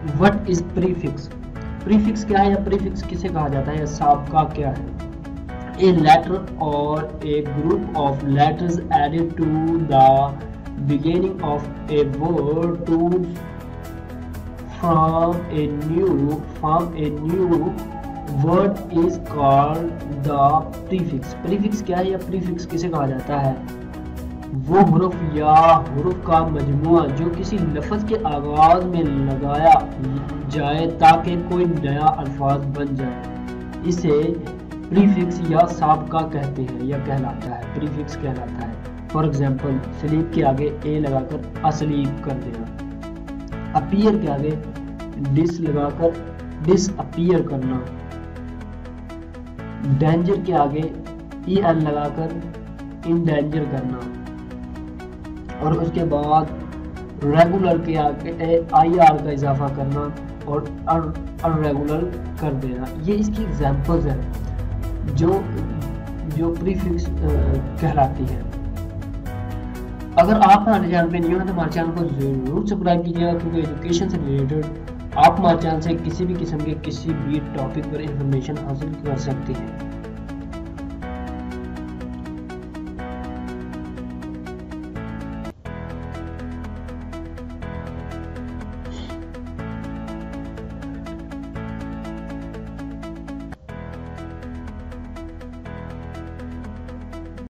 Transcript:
What is prefix? Prefix क्या है या प्रीफिक्स किसे कहा जाता है या साबका क्या है? ए लेटर और a group of letters added to the beginning of a word to form a new word is called the prefix. prefix क्या है या prefix किसे कहा जाता है? वो हुर्फ या हुर्फ का मजमुआ जो किसी लफ्ज के आगाज में लगाया जाए ताकि कोई नया अल्फाज बन जाए, इसे प्रीफिक्स या साबका कहते हैं या कहलाता है, प्रीफिक्स कहलाता है। फॉर एग्जाम्पल, स्लीप के आगे ए लगाकर अस्लीप कर देना, अपीयर के आगे डिस लगाकर डिसअपीयर करना, डेंजर के आगे ई एल लगाकर इंडेंजर करना, और उसके बाद रेगुलर के आगे आई आर का इजाफा करना और अनरेगुलर कर देना। ये इसकी एग्जाम्पल्स हैं जो प्रीफिक्स कहलाती है। अगर आप हमारे चैनल पे न्यू हैं तो हमारे चैनल को जरूर सब्सक्राइब कीजिएगा, क्योंकि एजुकेशन से रिलेटेड आप हमारे चैनल से किसी भी किस्म के किसी भी टॉपिक पर इंफॉर्मेशन हासिल कर सकते हैं।